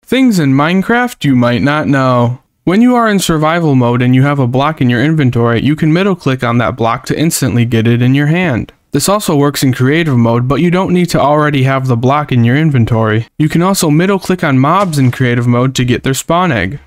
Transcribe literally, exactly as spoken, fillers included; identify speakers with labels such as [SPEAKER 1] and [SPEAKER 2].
[SPEAKER 1] Things in Minecraft you might not know. When you are in survival mode and you have a block in your inventory, you can middle click on that block to instantly get it in your hand. This also works in creative mode, but you don't need to already have the block in your inventory. You can also middle click on mobs in creative mode to get their spawn egg.